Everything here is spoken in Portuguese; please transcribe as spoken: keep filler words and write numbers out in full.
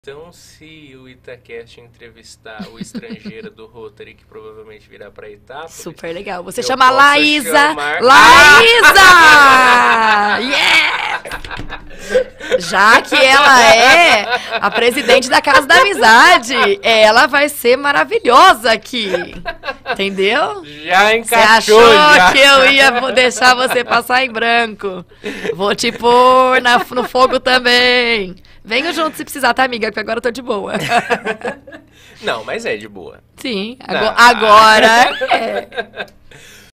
Então, se o Itacast entrevistar o estrangeiro do Rotary, que provavelmente virá para Itápolis... Super legal. Você eu chama posso Laísa! chamar- Laísa! Yeah! Já que ela é a presidente da Casa da Amizade, ela vai ser maravilhosa aqui. Entendeu? Já Você encaixou, achou já. que eu ia vo- deixar você passar em branco? Vou te pôr na- no fogo também. Venha junto se precisar, tá, amiga? Porque agora eu tô de boa. Não, mas é de boa. Sim, Não. ago- agora é.